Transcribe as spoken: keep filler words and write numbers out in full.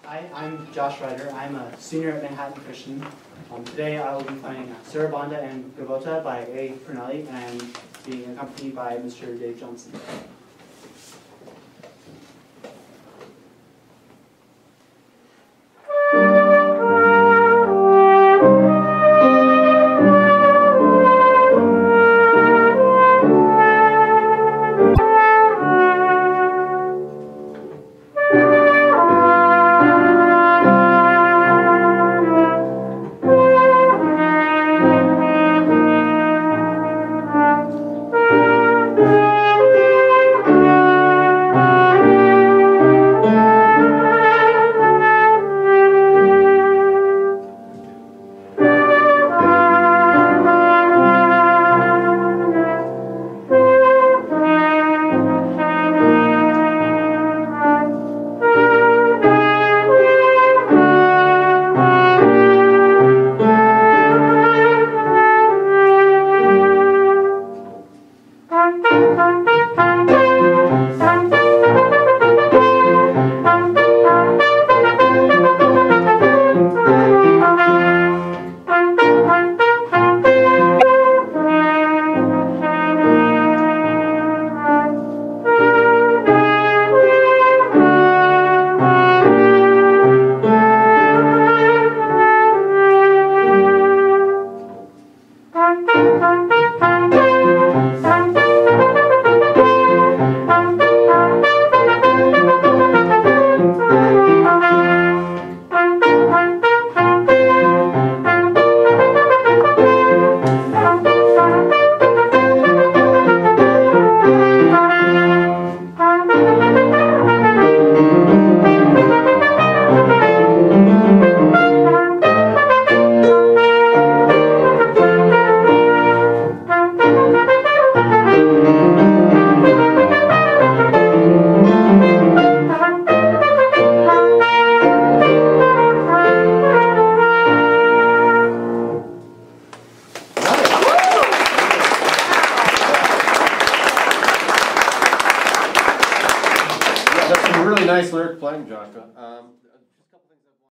Hi, I'm Josh Ryder. I'm a senior at Manhattan Christian. Um, today I will be playing uh, Sarabanda and Gavota by A. Pernelli and being accompanied by Mister Dave Johnson. Really nice lyric playing, Joshua.